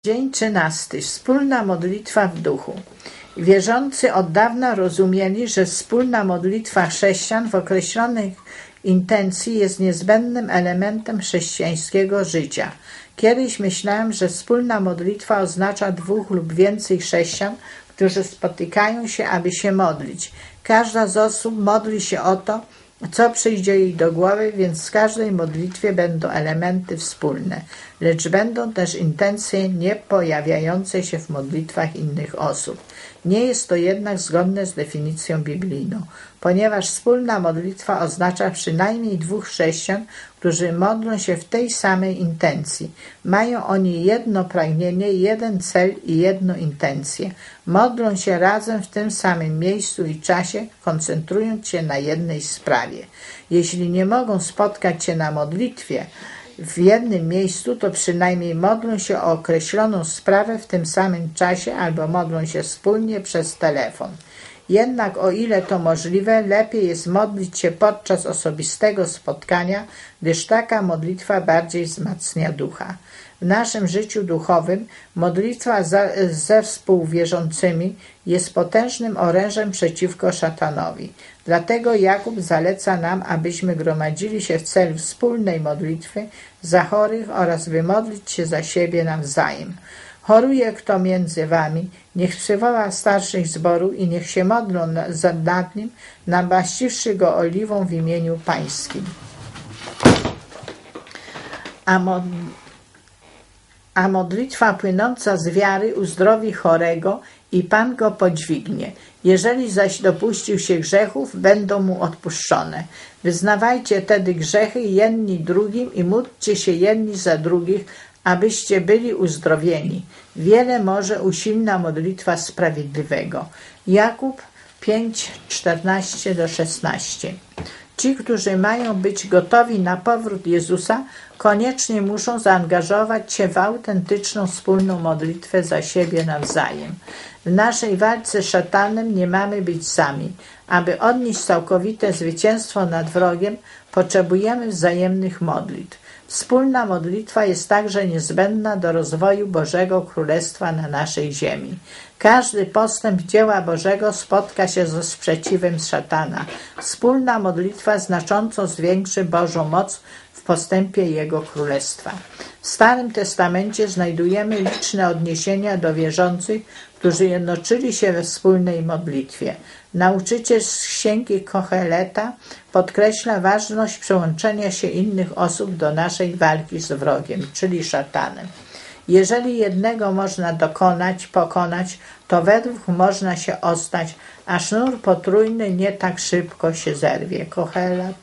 Dzień 13. Wspólna modlitwa w duchu. Wierzący od dawna rozumieli, że wspólna modlitwa chrześcijan w określonej intencji jest niezbędnym elementem chrześcijańskiego życia. Kiedyś myślałem, że wspólna modlitwa oznacza dwóch lub więcej chrześcijan, którzy spotykają się, aby się modlić. Każda z osób modli się o to, co przyjdzie jej do głowy, więc w każdej modlitwie będą elementy wspólne, lecz będą też intencje nie pojawiające się w modlitwach innych osób. Nie jest to jednak zgodne z definicją biblijną, ponieważ wspólna modlitwa oznacza przynajmniej dwóch chrześcijan, którzy modlą się w tej samej intencji. Mają oni jedno pragnienie, jeden cel i jedną intencję. Modlą się razem w tym samym miejscu i czasie, koncentrując się na jednej sprawie. Jeśli nie mogą spotkać się na modlitwie w jednym miejscu, to przynajmniej modlą się o określoną sprawę w tym samym czasie albo modlą się wspólnie przez telefon. Jednak o ile to możliwe, lepiej jest modlić się podczas osobistego spotkania, gdyż taka modlitwa bardziej wzmacnia ducha. W naszym życiu duchowym modlitwa ze współwierzącymi jest potężnym orężem przeciwko szatanowi. Dlatego Jakub zaleca nam, abyśmy gromadzili się w celu wspólnej modlitwy za chorych oraz by modlić się za siebie nawzajem. Choruje kto między wami, niech przywoła starszych zboru i niech się modlą nad nim, namaściwszy go oliwą w imieniu pańskim. A modlitwa płynąca z wiary uzdrowi chorego i Pan go podźwignie. Jeżeli zaś dopuścił się grzechów, będą mu odpuszczone. Wyznawajcie tedy grzechy jedni drugim i módlcie się jedni za drugich, abyście byli uzdrowieni. Wiele może usilna modlitwa sprawiedliwego. Jakub 5, 14-16. Ci, którzy mają być gotowi na powrót Jezusa, koniecznie muszą zaangażować się w autentyczną wspólną modlitwę za siebie nawzajem. W naszej walce z szatanem nie mamy być sami. Aby odnieść całkowite zwycięstwo nad wrogiem, potrzebujemy wzajemnych modlitw. Wspólna modlitwa jest także niezbędna do rozwoju Bożego Królestwa na naszej ziemi. Każdy postęp dzieła Bożego spotka się ze sprzeciwem szatana. Wspólna modlitwa znacząco zwiększy Bożą moc w postępie Jego Królestwa. W Starym Testamencie znajdujemy liczne odniesienia do wierzących, którzy jednoczyli się we wspólnej modlitwie. Nauczyciel z księgi Kocheleta podkreśla ważność przyłączenia się innych osób do naszej walki z wrogiem, czyli szatanem. Jeżeli jednego można pokonać, to we dwóch można się ostać, a sznur potrójny nie tak szybko się zerwie. Kochelat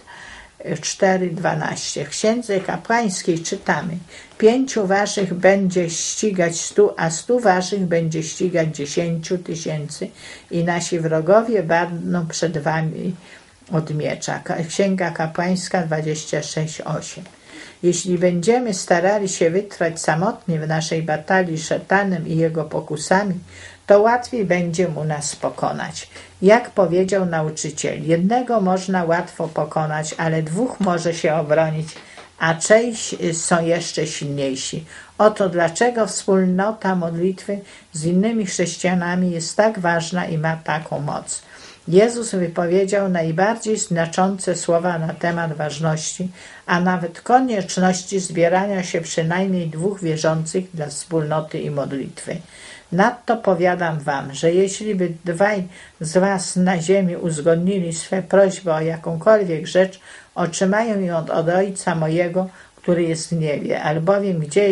4:12. W Księdze Kapłańskiej czytamy: 5 waszych będzie ścigać 100, a 100 waszych będzie ścigać 10 000 i nasi wrogowie padną przed wami od miecza. Księga Kapłańska 26:8. Jeśli będziemy starali się wytrwać samotnie w naszej batalii z szatanem i jego pokusami, to łatwiej będzie mu nas pokonać. Jak powiedział nauczyciel, jednego można łatwo pokonać, ale dwóch może się obronić, a trzej są jeszcze silniejsi. Oto dlaczego wspólnota modlitwy z innymi chrześcijanami jest tak ważna i ma taką moc. Jezus wypowiedział najbardziej znaczące słowa na temat ważności, a nawet konieczności zbierania się przynajmniej dwóch wierzących dla wspólnoty i modlitwy. Nadto powiadam wam, że jeśli by dwaj z was na ziemi uzgodnili swe prośby o jakąkolwiek rzecz, otrzymają ją od Ojca mojego, który jest w niebie. Albowiem gdzie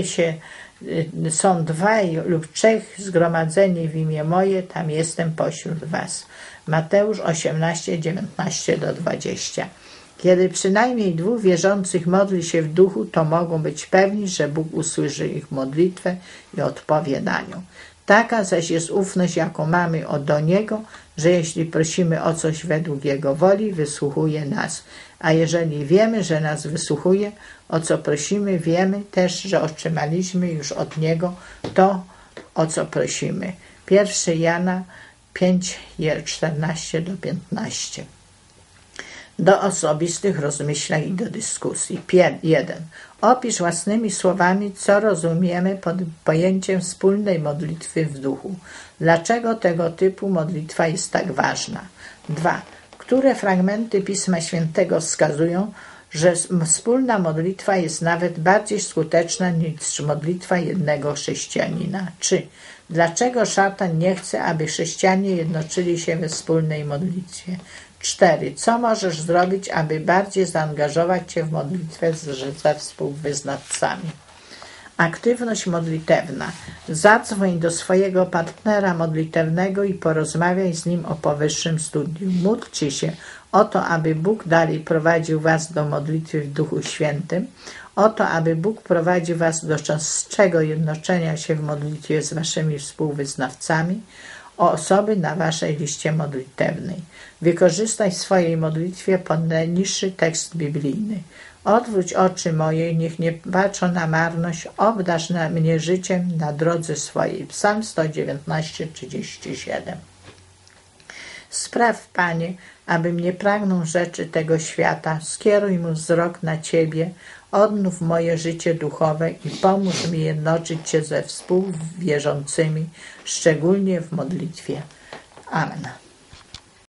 są dwaj lub trzech zgromadzeni w imię moje, tam jestem pośród was. Mateusz 18, 19-20. Kiedy przynajmniej dwóch wierzących modli się w duchu, to mogą być pewni, że Bóg usłyszy ich modlitwę i odpowie na nią. Taka zaś jest ufność, jaką mamy do Niego, że jeśli prosimy o coś według Jego woli, wysłuchuje nas. A jeżeli wiemy, że nas wysłuchuje, o co prosimy, wiemy też, że otrzymaliśmy już od Niego to, o co prosimy. 1 Jana 5, 14-15. do osobistych rozmyślań i do dyskusji. 1. Opisz własnymi słowami, co rozumiemy pod pojęciem wspólnej modlitwy w duchu. Dlaczego tego typu modlitwa jest tak ważna? 2. Które fragmenty Pisma Świętego wskazują, że wspólna modlitwa jest nawet bardziej skuteczna niż modlitwa jednego chrześcijanina? 3. Dlaczego szatan nie chce, aby chrześcijanie jednoczyli się we wspólnej modlitwie? 4. Co możesz zrobić, aby bardziej zaangażować się w modlitwę ze współwyznawcami? Aktywność modlitewna. Zadzwoń do swojego partnera modlitewnego i porozmawiaj z nim o powyższym studium. Módlcie się o to, aby Bóg dalej prowadził was do modlitwy w Duchu Świętym, o to, aby Bóg prowadził was do częstszego jednoczenia się w modlitwie z waszymi współwyznawcami, o osoby na waszej liście modlitewnej. Wykorzystaj w swojej modlitwie niższy tekst biblijny. Odwróć oczy moje, niech nie patrzą na marność, obdarz mnie życiem na drodze swojej. Psalm 119:37. Spraw, Panie, abym nie pragnął rzeczy tego świata, skieruj mój wzrok na Ciebie, odnów moje życie duchowe i pomóż mi jednoczyć się ze współwierzącymi, szczególnie w modlitwie. Amen.